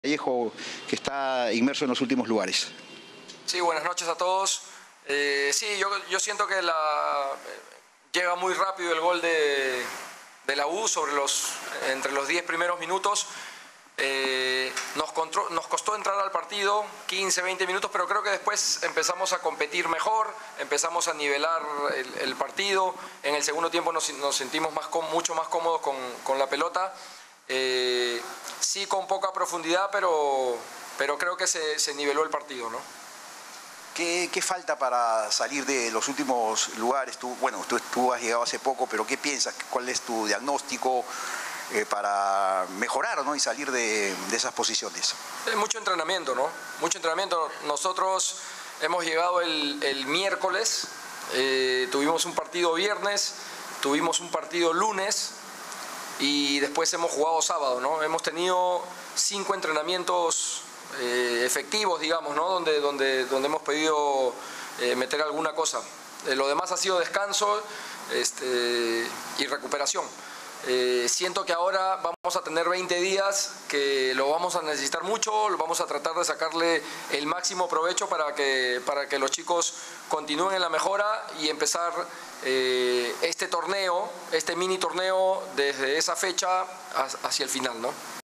Vallejo, que está inmerso en los últimos lugares. Sí, buenas noches a todos. Sí, yo siento que llega muy rápido el gol de la U entre los 10 primeros minutos. Nos costó entrar al partido 15, 20 minutos, pero creo que después empezamos a competir mejor, empezamos a nivelar el partido. En el segundo tiempo nos sentimos mucho más cómodos con la pelota. Sí, con poca profundidad, pero creo que se niveló el partido, ¿no? ¿Qué falta para salir de los últimos lugares? Tú has llegado hace poco, pero ¿qué piensas? ¿Cuál es tu diagnóstico para mejorar, ¿no? Y salir de esas posiciones? Mucho entrenamiento, ¿no? Mucho entrenamiento. Nosotros hemos llegado el miércoles, tuvimos un partido viernes, tuvimos un partido lunes y después hemos jugado sábado, ¿no? Hemos tenido 5 entrenamientos efectivos, digamos, ¿no? Donde hemos podido meter alguna cosa. Lo demás ha sido descanso y recuperación. Siento que ahora vamos a tener 20 días que lo vamos a necesitar mucho, lo vamos a tratar de sacarle el máximo provecho para que los chicos continúen en la mejora y empezar este torneo, este mini torneo desde esa fecha hacia el final, ¿no?